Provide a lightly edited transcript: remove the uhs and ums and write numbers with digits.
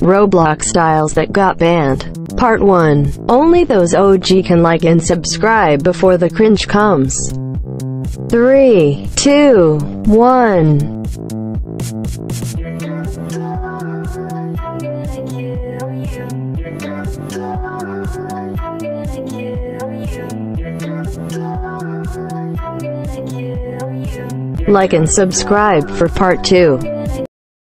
Roblox styles that got banned. Part 1. Only those OG can like and subscribe before the cringe comes. 3, 2, 1. Like and subscribe for part 2.